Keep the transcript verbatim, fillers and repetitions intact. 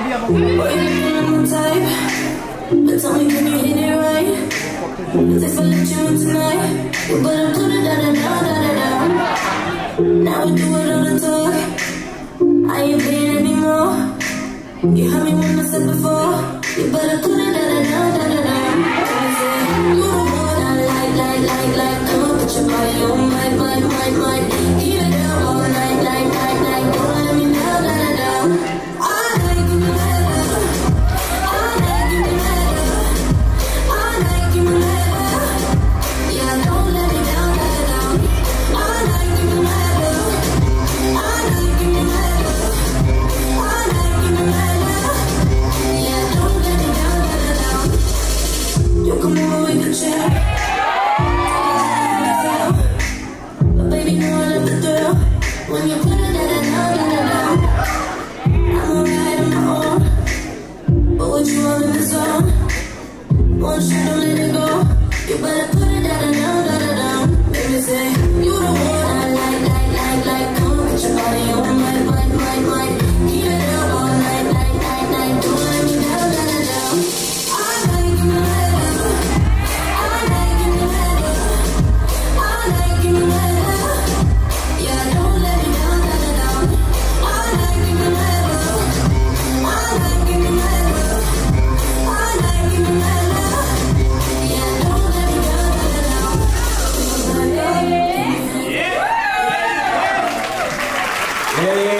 But tell me, can you hit it right? Cause if I let you in tonight, you better put it down, down, down, down. Now we do it on the talk. I ain't paying anymore. You heard me when I said before. You better put it down, down, down, down. You the one I like, like, like, like. Come on, put your body on my, my, my, my. Keep it up all night, night, night, night. Don't let me down, down, down. I like you better. I like you better. I like you better. Yeah, don't let me down, down, down. I like you better. I like you better. I like you better. Yeah, don't let me down, down, down. You come over with the chair. But baby, no, I love the thrill. When you put it down, down, down, down. I'm alright on my own. But what you want in the zone? Once you don't let it go, you better put it down, down, down, down, down. Baby, say, you the one I like, like, like, like. Come on, put your body on my, my, my, my. Keep it up all night, night, night, night. Don't let me down, down, down, down. I like you better. I like you better. I like you better. Yeah, don't let me down, down, down, down. I like you better. I like you better. I like you better. Yeah, don't let me down, down, down, down. Yeah.